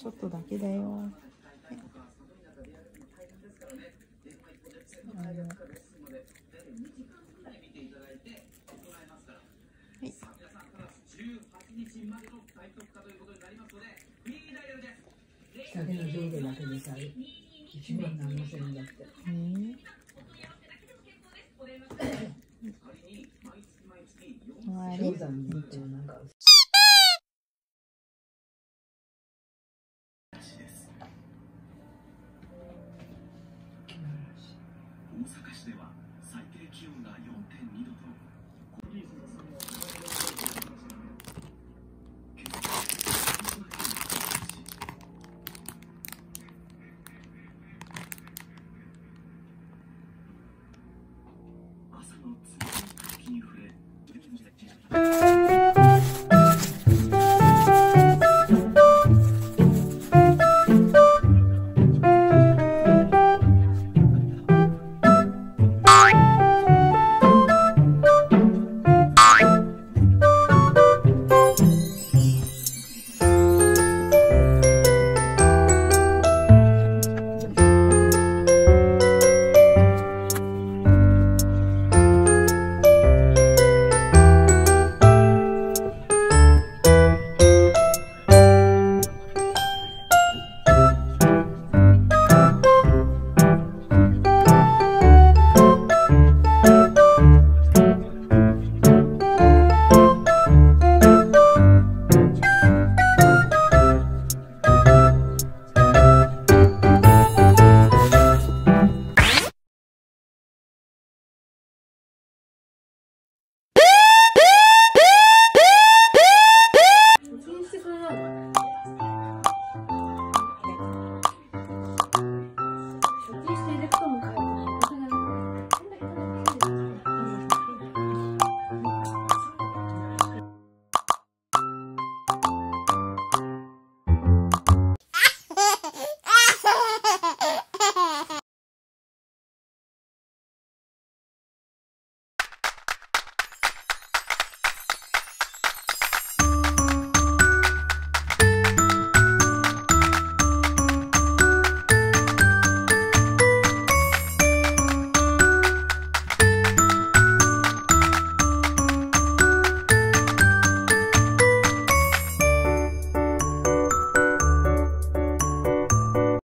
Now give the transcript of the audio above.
ちょっとだけだよ。はい。 下着の上下だけでさ、1万何千円だって。 終わり。 氷山に行ってなんか。 大阪市では最低気温が 4.2 度と朝の冷たい空気に触れ